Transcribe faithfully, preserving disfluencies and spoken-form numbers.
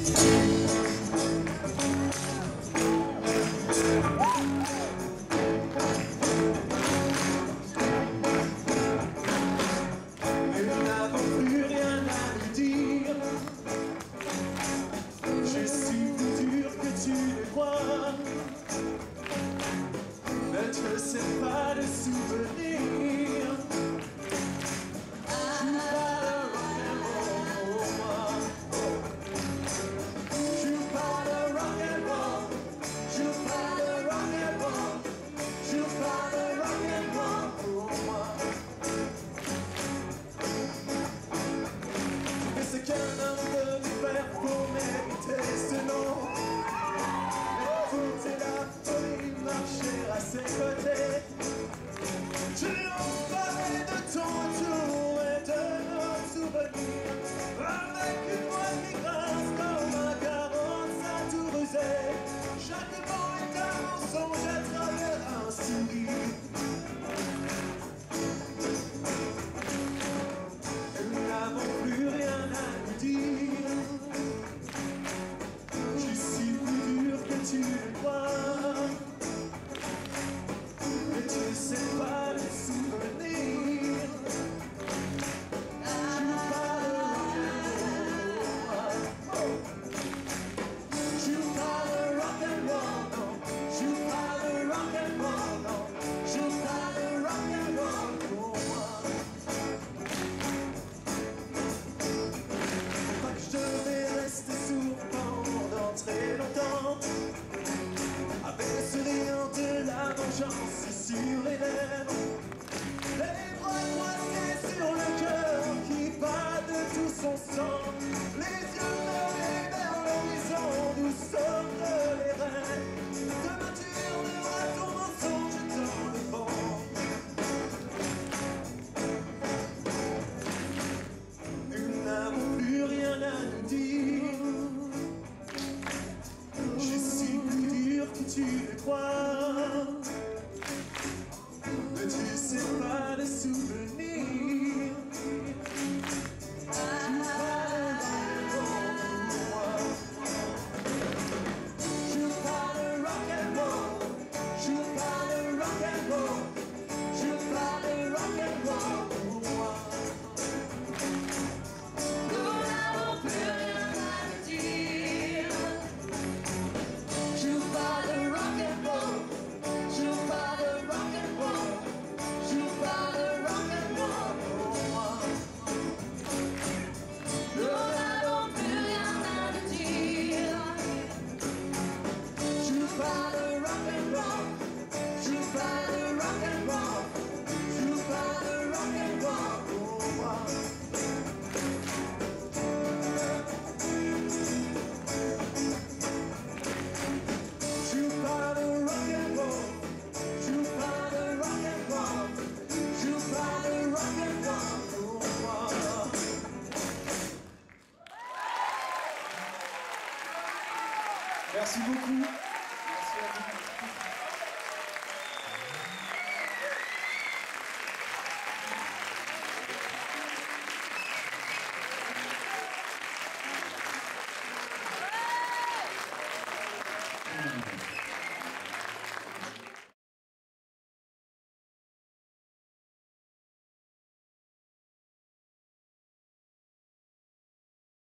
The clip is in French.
C'est pas de souvenirs. Joue pas le rock'n'roll pour moi. Joue pas le rock'n'roll. Joue pas le rock'n'roll. Joue pas le rock'n'roll pour moi. Mais c'est qu'un homme peut faire pour mériter ce nom. Écoutez la folie marcher à ses côtés. Je lui en parlerai de ton retour et de nos souvenirs. Avec une voix qui grince comme un carrosse à tout ruser. Chaque mot est un mensonge à travers un sourire. Et nous n'avons plus rien à nous dire. Je suis plus dur que tu le crois. Mais tu ne sais pas les souvenirs. Joue pas le rock'n'roll, non. Joue pas le rock'n'roll, non. Joue pas le rock'n'roll pour moi. Pas que je devais rester sourd pendant très longtemps. Avec le sourire de la vengeance sur les lèvres, les bras croisés sur le cœur qui bat de tout son sang, les yeux fermés vers l'horizon d'où sortent les rêves. Demain tu hurleras ton mensonge dans le vent. Nous n'avons plus rien à nous dire. Je suis plus dur que tu le crois. Mais tu sais pas les souvenirs. Joue pas le rock'n'roll. Joue pas le rock'n'roll. Joue pas le rock'n'roll pour moi. Nous n'avons plus rien à nous dire. Joue pas le rock'n'roll. Joue pas le rock'n'roll. Joue pas le rock'n'roll pour moi. Nous n'avons plus rien à nous dire. Joue pas le rock'n'roll. Joue pas le rock'n'roll. Joue pas le rock'n'roll pour moi. Joue pas le rock'n'roll. Joue pas le rock'n'roll. Joue pas le rock'n'roll pour moi. Merci beaucoup.